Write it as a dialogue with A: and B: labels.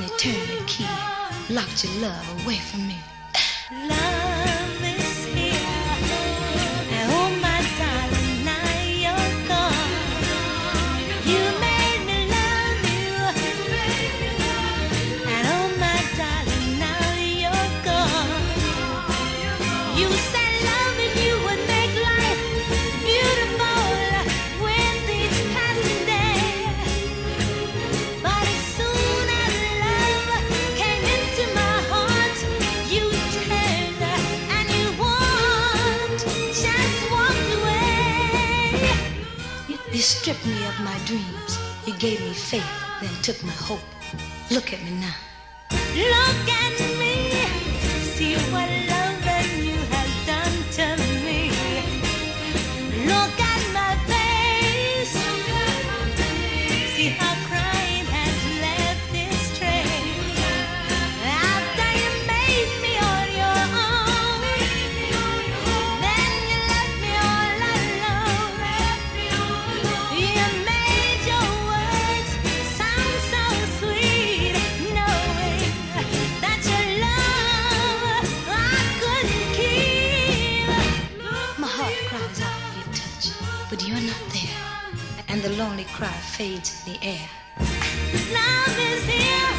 A: you turned the key, locked your love away from me.
B: Love is here, and oh my darling, now you're gone. You made me love you, and oh my darling, now you're gone. You said loving you would make life beautiful with each passing day, but as soon as love came into my heart, you turned and you just walked away.
A: You stripped me of my dreams. You gave me faith, then took my hope. Look at me now.
B: Look at me, see what loving you has done to me. Look at my face, see how crying has left its trace. After you made me on your own, then you left me all alone. You made your words sound so sweet, knowing that your love I couldn't keep.
A: My heart cries out for your touch, but you're not there. And the lonely cry fades in the air.
B: Love is here.